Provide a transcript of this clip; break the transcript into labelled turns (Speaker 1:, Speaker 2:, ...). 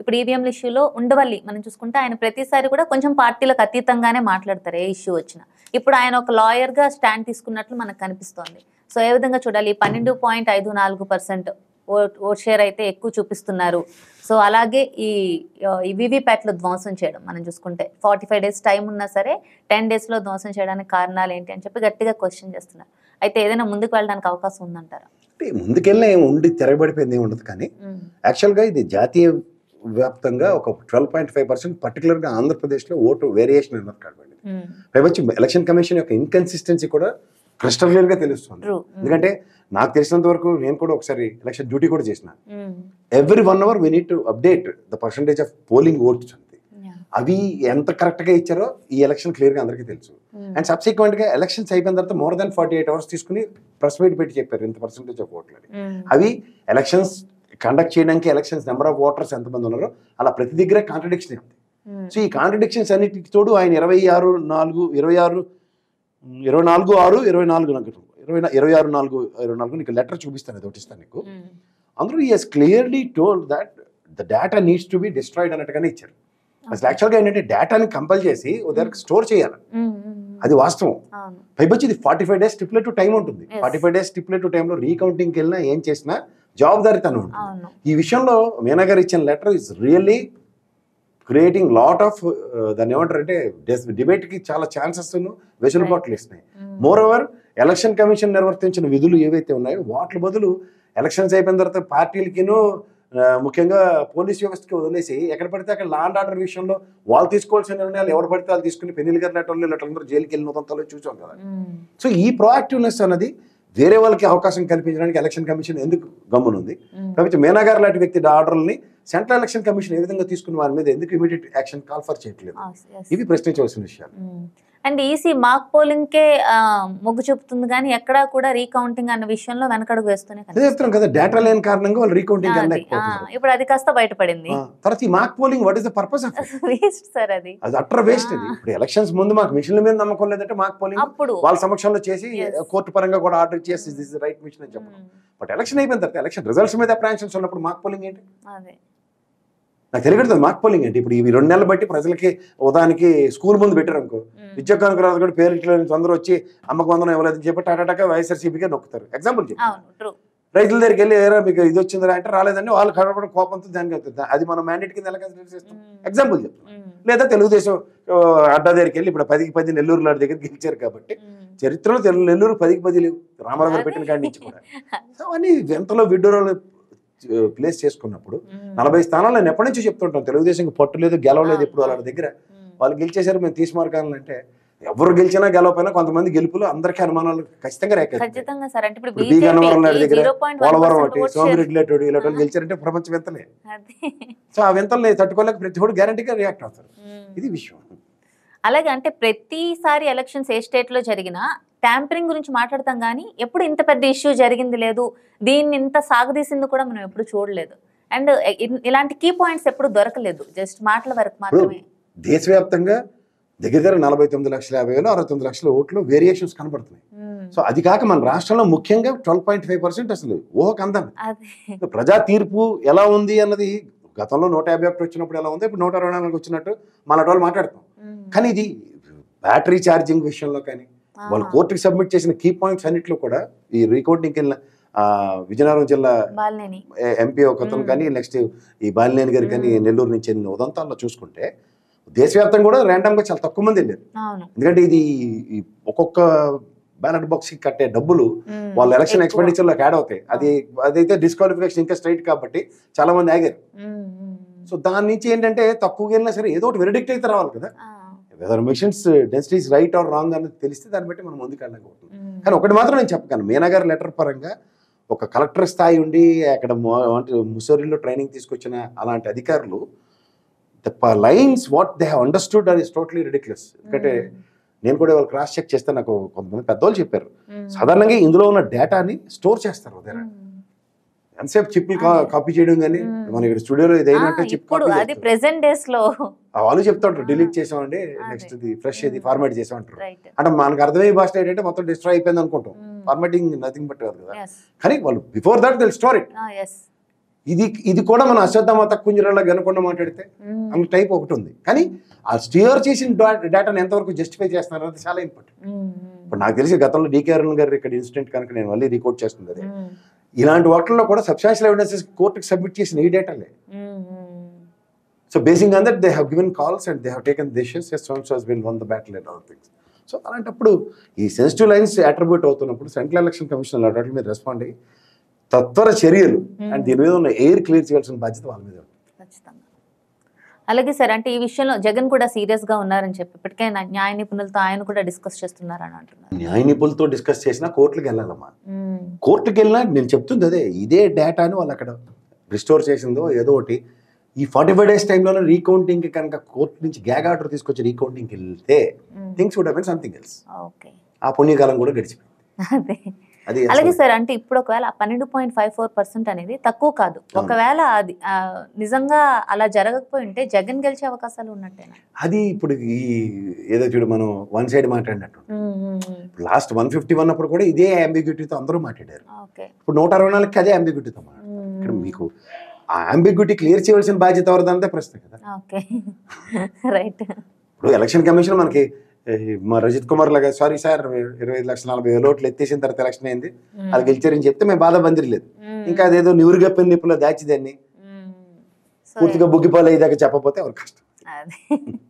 Speaker 1: ఇప్పుడు ఈవీఎంల ఇష్యూలో ఉండవల్లి మనం చూసుకుంటే ఆయన ప్రతిసారి కూడా కొంచెం పార్టీలకు అతీతంగానే మాట్లాడతారు ఏ ఇష్యూ వచ్చినా. ఇప్పుడు ఆయన ఒక లాయర్గా స్టాండ్ తీసుకున్నట్లు మనకు కనిపిస్తోంది. సో ఏ విధంగా చూడాలి? 12.54% ఓట్ షేర్ అయితే ఎక్కువ చూపిస్తున్నారు. సో అలాగే ఈ వివిప్యాట్లు ధ్వంసం చేయడం మనం చూసుకుంటే 45 days టైం ఉన్నా సరే 10 daysలో ధ్వంసం చేయడానికి కారణాలు ఏంటి అని చెప్పి గట్టిగా క్వశ్చన్ చేస్తున్నారు. అయితే ఏదైనా ముందుకు వెళ్ళడానికి అవకాశం ఉందంటారా?
Speaker 2: ముందుకెళ్ళినా ఉండి తిరగబడిపోయింది ఏమి ఉండదు. కానీ యాక్చువల్గా ఇది జాతీయ వ్యాప్తంగా ఒక 12.5% పర్టికులర్గా ఆంధ్రప్రదేశ్లో ఓటు వేరియేషన్ అన్నది కనబడింది. పైవచ్చి ఎలక్షన్ కమిషన్ యొక్క ఇన్కన్సిస్టెన్సీ కూడా క్రిస్టల్ క్లియర్ గా తెలుస్తుంది. ఎందుకంటే నాకు తెలిసినంత వరకు నేను కూడా ఒకసారి ఎలక్షన్ డ్యూటీ కూడా చేసిన. Every 1 hour we need to update the percentage of polling votes అంతే. అవి ఎంత కరెక్ట్ గా ఇచ్చారో ఈ ఎలక్షన్ క్లియర్ గా అందరికీ తెలుసు. అండ్ సబ్సిక్వెంట్ గా ఎలక్షన్స్ అయిపోయిన తర్వాత more than 48 hours తీసుకుని ప్రెస్ మీట్ పెట్టి చెప్పారు ఇంత పర్సంటేజ్ ఆఫ్ ఓట్లు అని. అవి ఎలక్షన్స్ కండక్ట్ చేయడానికి ఎలక్షన్స్ నెంబర్ ఆఫ్ ఓటర్స్ ఎంతమంది ఉన్నారో అలా ప్రతి దగ్గర కాంట్రడిక్షన్ ఉంది. సో ఈ కాంట్రడిక్షన్స్ అన్నిటికి తోడు ఆయన 26/4/24 నీకు లెటర్ చూపిస్తాను, అది ఒకటిస్తాను నీకు. అందులో ఈ he's clearly told that the data needs to be destroyed అన్నట్టుగానే ఇచ్చారు. అసలు యాక్చువల్గా ఏంటంటే డేటాని కంపల్ చేసి దగ్గర స్టోర్ చేయాలి, అది వాస్తవం. పైపచ్చి ఇది 45 days స్టిపులేటివ్ టైం ఉంటుంది. 45 days స్టిపులేటివ్ టైంలో రీకౌంటింగ్కి వెళ్ళినా ఏం చేసినా జవాబుదారీతనం ఉంటుంది. ఈ విషయంలో మీనా గారు ఇచ్చిన letter is really creating lot of దాన్ని ఏమంటారంటే డిబేట్కి చాలా ఛాన్సెస్ వెసులుబాట్లు ఇస్తున్నాయి. మోర్ ఓవర్ ఎలక్షన్ కమిషన్ నిర్వర్తించిన విధులు ఏవైతే ఉన్నాయో వాటి బదులు ఎలక్షన్స్ అయిపోయిన తర్వాత పార్టీలకిను ముఖ్యంగా పోలీస్ వ్యవస్థకి వదిలేసి ఎక్కడ పడితే అక్కడ లా అండ్ ఆర్డర్ విషయంలో వాళ్ళు తీసుకోవాల్సిన నిర్ణయాలు ఎవరు పడితే వాళ్ళు తీసుకుని పెన్నిల్ గారు లెటర్లు జైలుకి వెళ్ళిన ఉదంతాలు చూసాం కదా. సో ఈ ప్రొయాక్టివ్నెస్ అన్నది వేరే వాళ్ళకి అవకాశం కల్పించడానికి ఎలక్షన్ కమిషన్ ఎందుకు గమ్మునుంది? కాబట్టి మీనా గారు లాంటి వ్యక్తి ఆర్డర్లని సెంట్రల్ ఎలక్షన్ కమిషన్ ఏ విధంగా తీసుకున్న వారి మీద ఎందుకు ఇమీడియట్ యాక్షన్ కాల్ ఫర్ చేయట్లేదు? ఇవి ప్రశ్నించవలసిన విషయాలు.
Speaker 1: అండ్ ఈసీ మాక్ పోలింగ్ కే మొగ్గు చూపుతుంది కానీ ఎక్కడా కూడా రీకౌంటింగ్ అన్న విషయంలో వెనకడుగు వేస్తూనే
Speaker 2: చెప్తున్నాం కదా, డేటా లేని కారణంగా వాళ్ళు రీకౌంటింగ్
Speaker 1: ఇప్పుడు అది కాస్త బయటపడింది.
Speaker 2: తర్వాత ఈ mock polling what is the purpose of
Speaker 1: waste sir, అది
Speaker 2: అట్టర్ వేస్ట్. అది ఇప్పుడు ఎలక్షన్స్ ముందు మాకు మిషన్ల మీద నమ్మకం లేదంటే మాక్ పోలింగ్ అప్పుడు వాళ్ళ సమక్షంలో చేసి కోర్టు పరంగా కూడా ఆర్డర్ చేసి దిస్ ఇస్ రైట్ మిషన్ అని చెప్పడం. బట్ ఎలక్షన్ అయిపోయిన తర్వాత ఎలక్షన్ రిజల్ట్స్ మీద అప్రహెన్షన్స్ ఉన్నప్పుడు మాక్ పోలింగ్ ఏంటి? నాకు తెలియదు మాక్ పోలింగ్ అంటే. ఇప్పుడు ఇవి 2 నెలలు బట్టి ప్రజలకి ఉదాహరణకి స్కూల్ ముందు పెట్టారు అనుకో, విద్యా కానుకరాజు కూడా పేరెంట్లో అందరూ వచ్చి అమ్మకు వందనం ఇవ్వలేదని చెప్పి టాటాగా వైఎస్ఆర్సీపీగా నొక్కుతారు. ఎగ్జాంపుల్ చెప్పి రైతుల దగ్గరికి వెళ్ళి ఏరా మీకు ఇది వచ్చిందా అంటే రాలేదండి, వాళ్ళు కడపడం కోపంతో దానికి అవుతుంది. అది మనం మ్యాండేట్ కింద ఎలా కన్సిడర్ చేస్తాం? ఎగ్జాంపుల్ చెప్తాం. లేదా తెలుగుదేశం అడ్డా దగ్గరికి వెళ్ళి ఇప్పుడు 10కి 10 నెల్లూరు లాంటి దగ్గర గెలిచారు కాబట్టి చరిత్రలో నెల్లూరు 10కి 10 లేవు రామారావు గారు పెట్టిన కాడి నుంచి కూడా. సో అని ఎంతలో విడ్డూరాలు ప్లేస్ చేసుకున్నప్పుడు 40 స్థానాలు నేను ఎప్పటి నుంచి చెప్తుంటాను, తెలుగుదేశం పట్టు లేదు గెలవలేదు ఎప్పుడు వాళ్ళ దగ్గర. వాళ్ళు గెలిచేశారు మేము తీసుమార్గాలంటే ఎవరు గెలిచినా గెలవపోయినా కొంతమంది గెలుపులు అందరికీ అనుమానాలు ఖచ్చితంగా దగ్గర పోలవరం ఒకటి సోమిరెడ్డి ఇలాంటి గెలిచారంటే ప్రపంచ వింతలే. సో ఆ వింతల్ని తట్టుకోలేక ప్రతి ఒక్కరు గ్యారంటీగా రియాక్ట్ అవుతారు. ఇది విషయం.
Speaker 1: అలాగే అంటే ప్రతిసారి ఎలక్షన్స్ ఏ స్టేట్ లో జరిగినా ట్యాంపరింగ్ గురించి మాట్లాడతాం కానీ ఎప్పుడు ఇంత పెద్ద ఇష్యూ జరిగింది లేదు, దీన్ని ఇంత సాగదీసింది కూడా మనం ఎప్పుడు చూడలేదు. అండ్ ఇలాంటి కీ పాయింట్స్ ఎప్పుడు దొరకలేదు, జస్ట్ మాటల వరకు మాత్రమే.
Speaker 2: దేశవ్యాప్తంగా దగ్గర 49,50,000 69 లక్షల ఓట్లు వేరియేషన్స్ కనబడుతున్నాయి. సో అది కాక మన రాష్ట్రంలో ముఖ్యంగా 12.5% అసలు ఊహకు అందాలి. ప్రజా తీర్పు ఎలా ఉంది అన్నది గతంలో 151 వచ్చినప్పుడు ఎలా ఉంది, ఇప్పుడు 124 వచ్చినట్టు మన వాళ్ళు మాట్లాడతాం. కానీ ఇది బ్యాటరీ ఛార్జింగ్ విషయంలో కానీ వాళ్ళు కోర్టుకి సబ్మిట్ చేసిన కీ పాయింట్స్ అన్నింటిలో కూడా ఈ రీకౌంటింగ్కి వెళ్ళిన విజయనగరం జిల్లా ఎంపీ ఒకతను కానీ నెక్స్ట్ ఈ బాలినేని గారు కానీ నెల్లూరు నుంచి వెళ్ళిన ఉదంతాల్లో చూసుకుంటే దేశవ్యాప్తంగా కూడా ర్యాండమ్గా చాలా తక్కువ మంది వెళ్ళారు. ఎందుకంటే ఇది ఒక్కొక్క బ్యాలెట్ బాక్స్ కి కట్టే డబ్బులు వాళ్ళ ఎలక్షన్ ఎక్స్పెండిచర్ లోకి యాడ్ అవుతాయి. అదైతే డిస్క్వాలిఫికేషన్ ఇంకా స్ట్రైట్ కాబట్టి చాలా మంది ఆగారు. సో దాని నుంచి ఏంటంటే తక్కువగా వెళ్ళినా సరే ఏదో ఒకటి వెరిడిక్ట్ అయితే రావాలి కదా. Whether machines densities right or wrong అన్నది తెలిస్తే దాన్ని బట్టి మనం ముందుకు వెళ్ళకపోతుంది. కానీ ఒకటి మాత్రం నేను చెప్పగలను, మీనా గారి లెటర్ పరంగా ఒక కలెక్టర్ స్థాయి ఉండి అక్కడ ముసోరిలో ట్రైనింగ్ తీసుకొచ్చిన అలాంటి అధికారులు the lines what they have understood అది ఇస్ టోటలీ రిడిక్యులస్. ఎందుకంటే నేను కూడా వాళ్ళు క్రాస్ చెక్ చేస్తే నాకు కొంతమంది పెద్దవాళ్ళు చెప్పారు, సాధారణంగా ఇందులో ఉన్న డేటాని స్టోర్ చేస్తారు ఉదయం ఎంతసేపు చిప్పులు కాపీ చేయడం కానీ మన ఇక్కడ స్టూడియోలో ఏదైనా చిప్ వాళ్ళు చెప్తాంటారు డిలీట్ చేసామండి నెక్స్ట్ ఇది ఫ్రెష్ ఇది ఫార్మాట్ చేసామంటారు. అంటే మనకు అర్థమయ్యే భాష ఏంటంటే మొత్తం డిస్ట్రాయ్ అయిపోయింది అనుకుంటాం, ఫార్మాటింగ్ నథింగ్ బట్ కాదు కదా. కానీ వాళ్ళు before that they store it. ఇది కూడా మన అశ్వత్థామ కుంజరాలా వినకుండా మాట్లాడితే అంత టైప్ ఒకటి ఉంది. కానీ ఆ స్టియర్ చేసిన డేటాను ఎంతవరకు జస్టిఫై చేస్తున్నారు అనేది చాలా ఇంపార్టెంట్. ఇప్పుడు నాకు తెలిసి గతంలో డికే అరుణ్ గారు ఇక్కడ ఇన్సిడెంట్ కనుక నేను మళ్ళీ రికార్డ్ చేస్తుంది అదే, ఇలాంటి వాటిల్లో కూడా సబ్స్టాన్షియల్ ఎవిడెన్సెస్ కోర్టుకి సబ్మిట్ చేసిన ఈ డేటాలే. So basing on that they have given calls and they have taken decisions, yes, so and so has been won the battle and all things. So అలాంటప్పుడు ఈ సెన్సిటివ్ లైన్స్ అట్రిబ్యూట్ అవుతున్నప్పుడు central election commission వాటి మీద respond అయ్యి తత్వర చర్యలు and దీని మీద ఉన్న ఎయిర్ క్లియర్ చేయాల్సిన బాధ్యత వాళ్ళ మీద ఉంది.
Speaker 1: ఖచ్చితంగా. అలాగే సార్, అంటే ఈ విషయంలో జగన్ కూడా సీరియస్ గా ఉన్నారని చెప్పి ఇప్పటికే న్యాయ నిపుణులతో ఆయన కూడా డిస్కస్ చేస్తున్నారని అంటున్నారు.
Speaker 2: న్యాయ నిపుణులతో డిస్కస్ చేసినా కోర్టులకు వెళ్ళాలమ్మా. కోర్టుకు వెళ్ళినా నేను చెప్తుంది అదే, ఇదే డేటాను వాళ్ళు అక్కడ రిస్టోర్ చేసిందో ఏదో ఒకటి ఈ 45 days టైంలోనే రీకౌంటింగ్ కనుక కోర్టు నుంచి గ్యాగ్ ఆర్డర్ తీసుకొచ్చి రీకౌంటింగ్కి వెళ్తే things would have been something else.
Speaker 1: Okay,
Speaker 2: ఆ పుణ్యకాలం కూడా గడిచిపోయింది.
Speaker 1: అదే అలాగే సార్, అంటే ఇప్పుడు ఒకవేళ 12.54% అనేది తక్కువ కాదు, ఒకవేళ అది నిజంగా అలా జరగకపోయి ఉంటే జగన్ గెలిచే అవకాశాలు ఉన్నట్టేనా?
Speaker 2: అది ఇప్పుడు ఈ ఏదో చూడు మనం వన్ సైడ్ మాట్లాడినట్టు లాస్ట్ 151 అప్పుడు కూడా ఇదే అంబిగ్యూటీతో అందరూ మాట్లాడారు. ఇప్పుడు 164కి అదే అంబిగ్యూటీతో మాట్లాడారు. ఇక్కడ మీకు ఆ అంబిగ్యూటీ క్లియర్ చేయవలసిన బాధ్యత ఎవరిదంటే ప్రశ్న కదా.
Speaker 1: రైట్.
Speaker 2: ఇప్పుడు ఎలక్షన్ కమిషన్ మనకి మా రజిత్ కుమార్ లాగా సారీ సార్ 25,40,000 ఓట్లు ఎత్తేసిన తర్వాత ఎలక్షన్ అయింది, అది గెలిచారని చెప్తే మేము బాధ బందిరలేదు. ఇంకా అదేదో నివురుగప్పిన నిప్పులో దాచిదాన్ని పూర్తిగా బుగ్గిపాలు అయ్యేదాకా చెప్పకపోతే ఎవరు కష్టం.